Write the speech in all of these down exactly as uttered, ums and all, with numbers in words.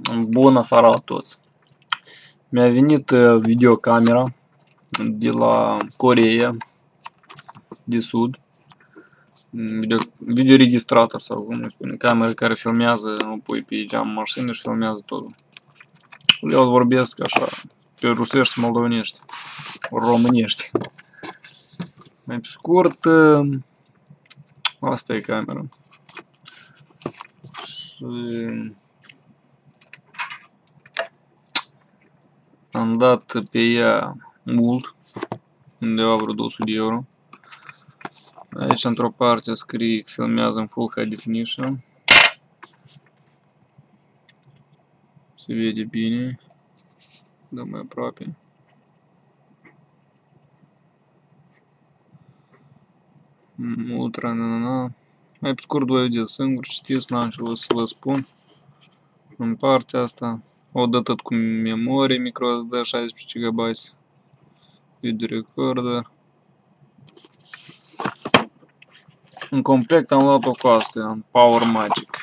Bună seara la toți! Mi-a venit videocamera de la Coreea de Sud, video, videoregistrator sau cum îi spune, cameră care filmează, o pui pe geam mașină și filmează totul. Eu vorbesc așa, pe rusești, moldovenești, românești. Mai pe scurt, asta e camera. Și am dat pe ea mult, undeva vreo două sute de euro. Aici, într-o parte, scrie că filmează în Full High Definition. Se vede bine. Dăm mai aproape. Ultra, na, na, na. Mai pe scurt, voi vedeți singur, știți, n-am ce să vă spun. În partea asta, o dă tot cu memorie, microSD, șaisprezece gigabyte, video recorder. În complet am luat-o cu asta, Power Magic.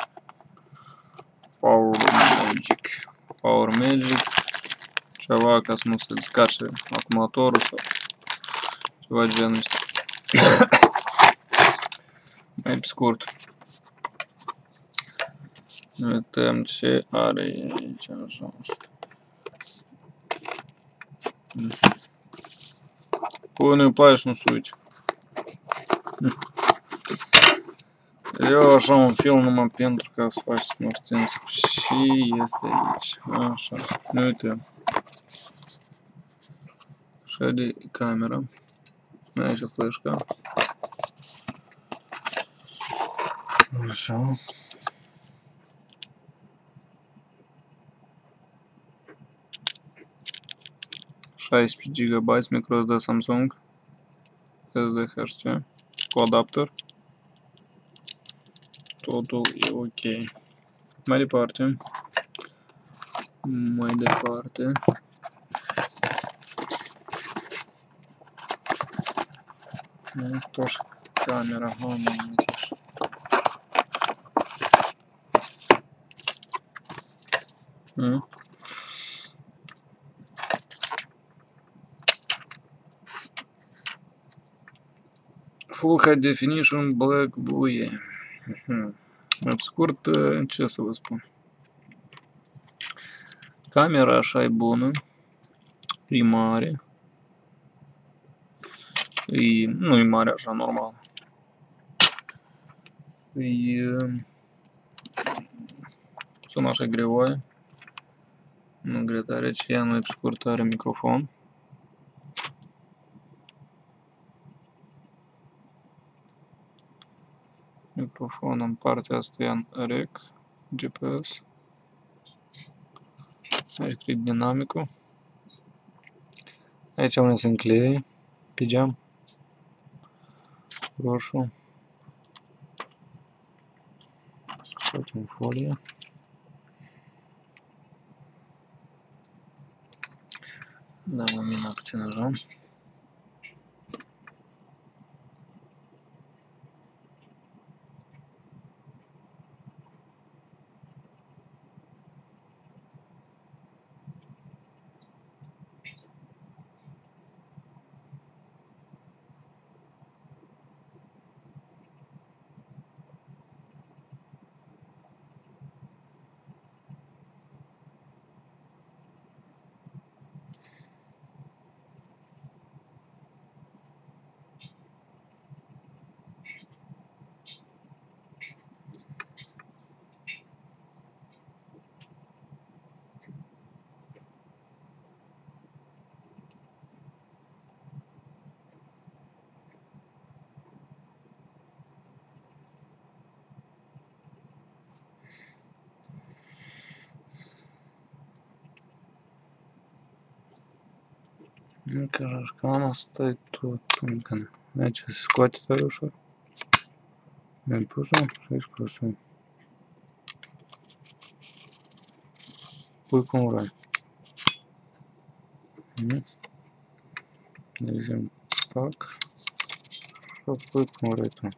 Power Magic. Power Magic. Ceva ca să nu se descarce acumulatorul sau ceva genul ăsta. Mai pe scurt. Uităm ce are aici, așa, așa. Pune-i pe aia și nu se uite. Eu așa un film numai pentru ca să faci cunoștință cu ce este aici. Așa, ne uităm. Așa de camera. Aici flash-ca. Așa. șaisprezece gigabyte microSD Samsung S D H C cu adapter. Totul e ok. Mai departe. Mai departe. Тоже камера. Mm. Full High Definition Black Vue. Mai scurt, ce să vă spun. Camera așa e bună. E mare. E, nu e mare așa, normal. E... Sună așa greoaie. Nu grea tare, ci ea mai pe scurt are microfon. Microfon în partea asta e în rec, G P S. Aici cred dinamicul. Aici unde se încleie pe geam. Roșu. Scoatem folia. Dăm lumina puțin așa. Încă cam asta e tot. Încă. Aici se scoate tare ușor. Mi-am pus-o și ai scos-o. Pui cum vrei. De exemplu, pac. Și o pui cum vrei tu.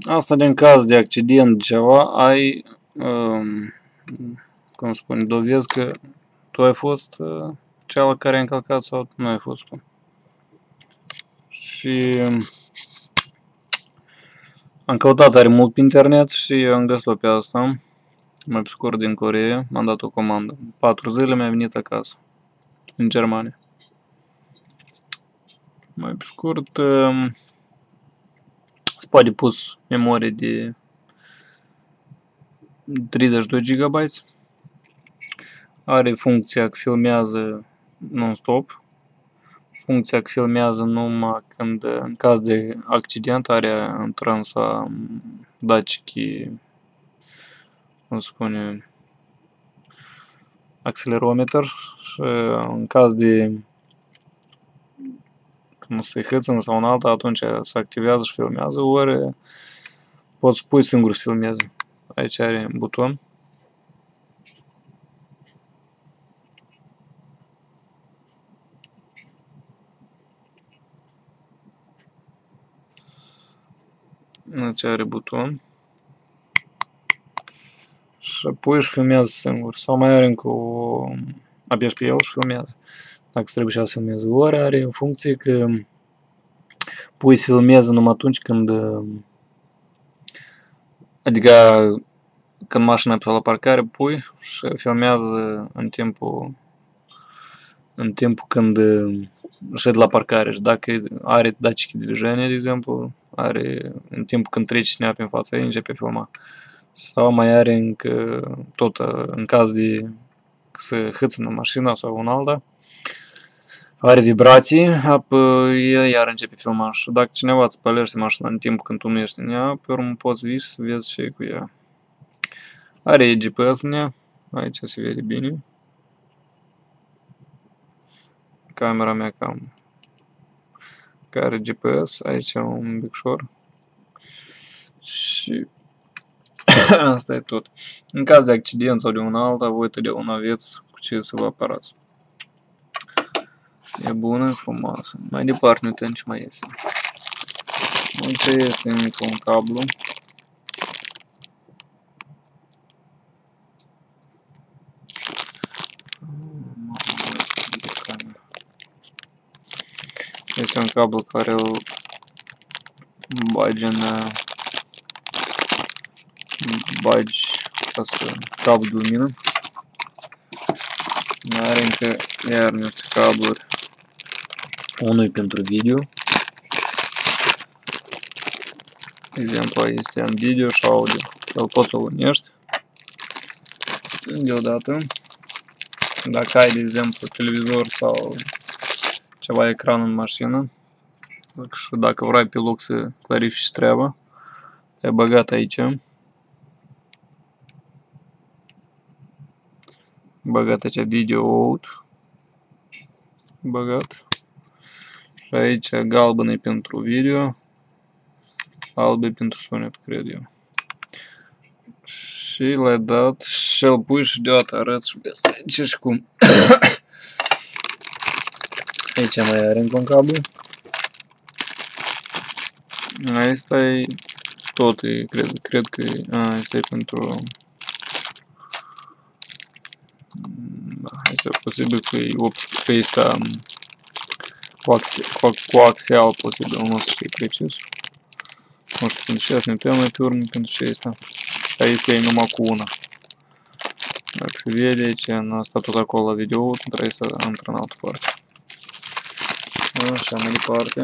Asta din caz de accident ceva, ai, um, cum spune, dovezi că tu ai fost uh, cel care a încălcat sau nu ai fost tu. Și am căutat tare mult pe internet și am găsit-o pe asta, mai pe scurt din Coreea, m-am dat o comandă. Patru zile mi-a venit acasă, în Germania. Mai pe scurt, um, se poate pus memorie de treizeci și doi gigabyte. Are funcția că filmează non-stop. Funcția că filmează numai când, în caz de accident, are întrânsa dacichi, cum spune, accelerometer și în caz de când se hâțână sau în alta, atunci se activează și filmează, ori poți să pui singur să filmeze. Aici are buton. Aici are buton. Și pui și filmează singur. Sau mai are încă o... apeși pe el și filmează. Dacă se trebuie să filmeze. Ori are o funcție că pui să filmeze numai atunci când... Adică când mașina e la parcare, pui și filmează în timpul în timpul când șed la parcare. Și dacă are dacichi de движение, de exemplu, are în timpul când trece cineva prin fața ei, începe filma. Sau mai are încă tot în caz de că se hâțână mașina sau un alta, are vibrații, apoi iar începe filma. Și dacă cineva îți pălește mașina în timpul când tu nu ești în ea, pe urmă poți vii să vezi ce e cu ea. Are G P S în ea, aici se vede bine. Camera mea cam care G P S, aici un picșor. Și asta e tot. În caz de accident sau de un alta, voi totdeauna aveți cu ce să vă apărați. E bună, e frumoasă. Mai departe, nu uităm ce mai este. Aici este încă un cablu. Este un cablu care îl bagi în bagi ca să cablu de lumină. Mai are încă iar niște cabluri. Unul e pentru video. De exemplu, este în video și audio. Îl poți să unești deodată. Dacă ai, de exemplu, televizor sau ceva ecran în mașină și dacă vrei pe loc să clarifici treaba, e băgat aici. Băgat aici video out. Băgat. Și aici galben e pentru video, alb e pentru sunet, cred eu. Și l-ai dat și îl pui și deodată arăt și vezi aici și cum. Aici mai are încă un cablu. Asta e tot, e, cred, cred că e, a, asta e pentru... Da, asta e posibil că e optic, că este coaxial posibil, nu știu ce e precis. Nu știu pentru ce asta, ne uităm mai pe urmă pentru ce este. Dar este e numai cu una. Dacă se vede aici, n-a stat tot acolo la video, trebuie să intră în altă parte. Așa, mai departe.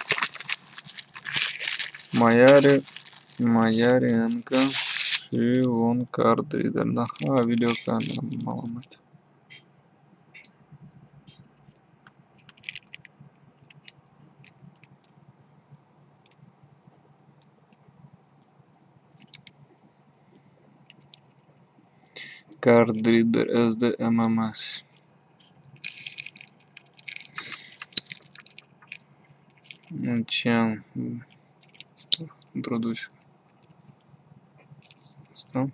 Mai are, mai are încă și un card reader, da? A, videocamera, mamă măi. Card reader S D M M S. Deci am introdus asta.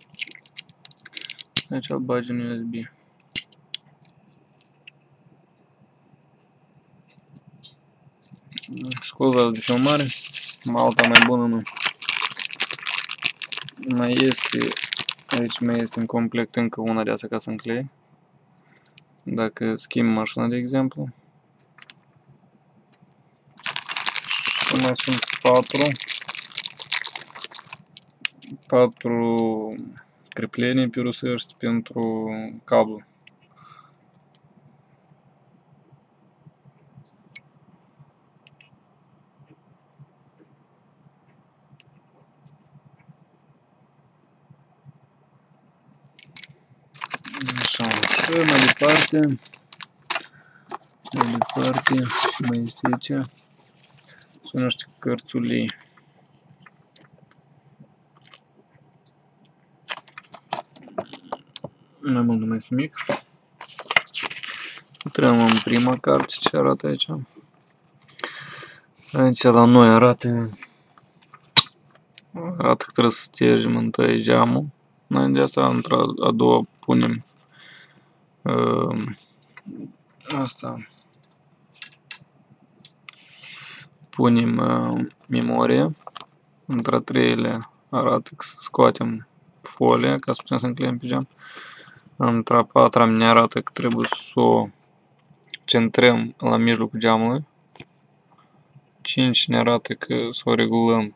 Aici îl bagi în U S B. Scuzați de filmare, alta mai bună nu. Mai este, aici mai este în complet încă una de asta ca să înclei. Dacă schimb mașina, de exemplu. Și mai sunt patru. Patru creplenii pe rusești pentru cablu. Așa, și mai departe, mai departe, și mai este aici, sunt niște cărțulei. Mai mult nu mai este mic. Intrăm în prima carte, ce arată aici. Aici la noi arată, arată că trebuie să ștergem întâi geamul. Înainte de asta, într a doua, punem uh, asta. Punem uh, memorie. Într a treilea arată că să scoatem folia ca să putem să încleiem pe geam. Într a patra ne arată că trebuie să o centrăm la mijlocul geamului. cinci ne arată că să o regulăm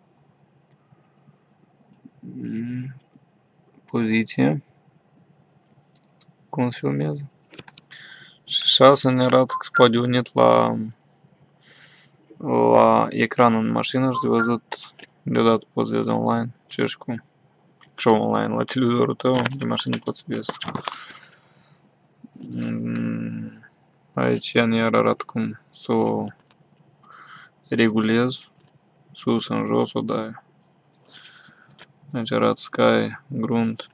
poziție, cum se filmează. Și șase ne arată că se poate unit la, la ecranul în mașină și de văzut deodată poți vezi online ce și cum. Și online la televizorul tău de mașină poți vezi. Aici ne arată cum să o regulez sus în jos o dai. Aici arată sky, grunt.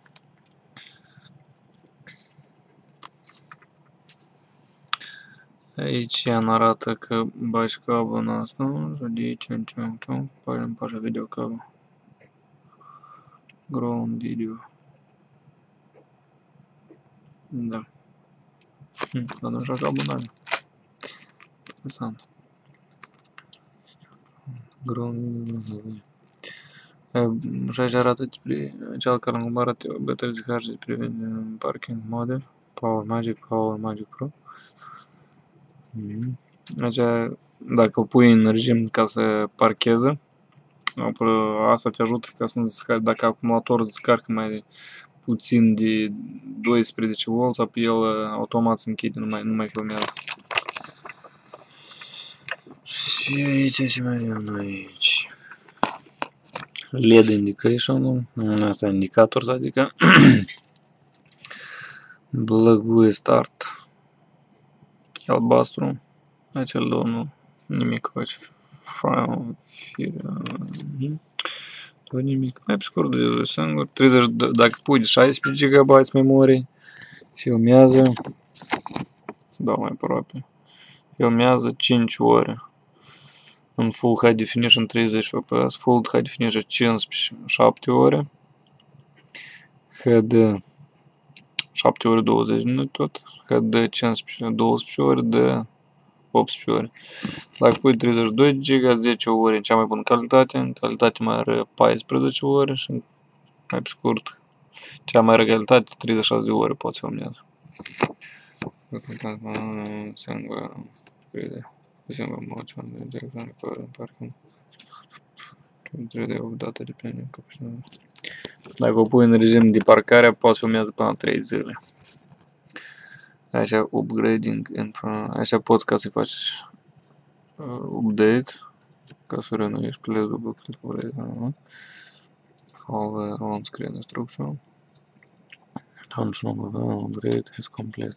Aici ne arată că bagi cablul în asta, și de aici în ce ce pagăm pașa video cablu. Ground video. Da. Hm, dar nu așa cablu n-are. Interesant. Ground video. Și aici arată despre cel care nu arată baterii de carge privind parking model, Power Magic, Power Magic Pro. Aici, dacă îl pui în regim ca să parcheze, asta te ajută ca să nu descarci, dacă acumulatorul descarcă mai puțin de doisprezece volți, apoi el automat se închide, nu mai, nu mai filmează. Și aici ce mai avem noi aici? L E D indication, asta e indicator, adică blăguie start, e albastru, aici două nu, nimic, aici tot nimic, mai pe scurt de singur, treizeci, dacă pui de șaisprezece gigabyte memorie, filmează, da mai aproape, filmează cinci ore. În Full High Definition treizeci F P S, Full High Definition cincisprezece, șapte ore, H D șapte ore douăzeci minute tot, H D cincisprezece, douăsprezece ore, de optsprezece ore. Dacă pui treizeci și doi giga, zece ore în cea mai bună calitate, în calitate mai are paisprezece ore și mai pe scurt, cea mai rea calitate, treizeci și șase de ore poți filmează. Singur, singur mod, de exemplu, în parking. trei de opt data depinde. Dacă o pui în regim de parcare, poți filmează până la trei zile. Așa, upgrading, așa poți ca să faci uh, update, ca să renoiești, plez dublu click upgrade, all on screen instruction, function upgrade is complete.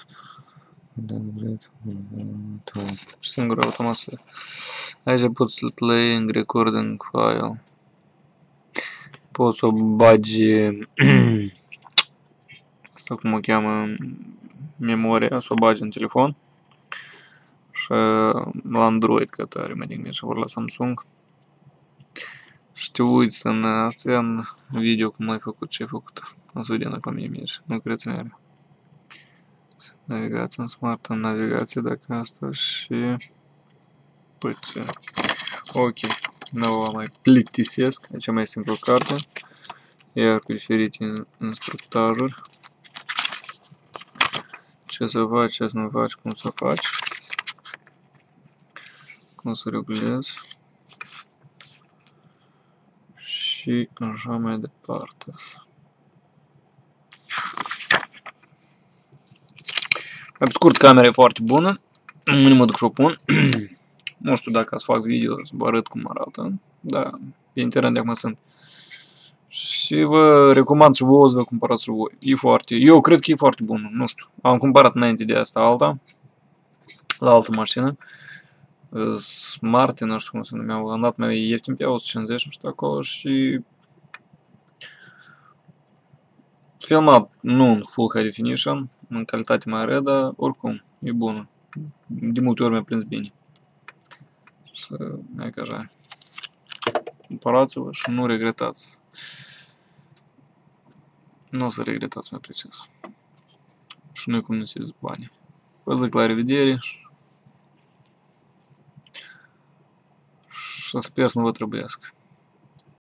Și singur automat să... Aici poți să playing recording file. Poți să o bagi asta cum o cheamă, memoria, să o bagi în telefon. Și la Android că tare mai din și vor la Samsung. Și te uiți în astea, în video cum ai făcut, ce ai făcut. O să vedem dacă mie merge, nu cred că merge. Navigație în smart, în navigație dacă asta și păi ce. Ok, nu o mai plictisesc, aici mai este încă o carte. Iar cu diferite instructajuri. Ce să faci, ce să nu faci, cum să faci. Cum să regulezi. Și așa mai departe. Mai pe scurt, camera e foarte bună. Nu mă duc și o pun. Nu știu dacă să fac video, să vă arăt cum arată. Da, pe internet de acum sunt. Și vă recomand și vouă să vă cumpărați și voi. E foarte, eu cred că e foarte bună, nu știu. Am cumpărat înainte de asta alta. La altă mașină. Smart, nu știu cum se numeau. Am dat mai ieftin pe o sută cincizeci, nu știu acolo și... Filmat nu în Full High Definition, în calitate mai rea, dar oricum, e bună. De multe ori mi-a prins bine. Să mai ca așa. Cumpărați-vă și nu regretați. Nu o să regretați, mai precis. Și nu cum nu se zic bani. Vă zic la revedere. Și sper să nu vă trebuiască.